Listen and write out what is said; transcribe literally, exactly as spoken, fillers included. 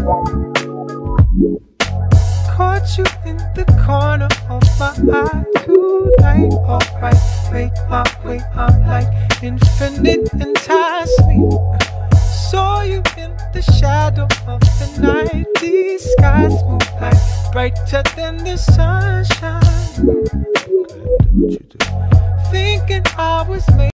Caught you in the corner of my eye tonight. Alright, wait, my way, I'm like infinite, entice me. Saw you in the shadow of the night. These skies move like brighter than the sunshine. Thinking I was made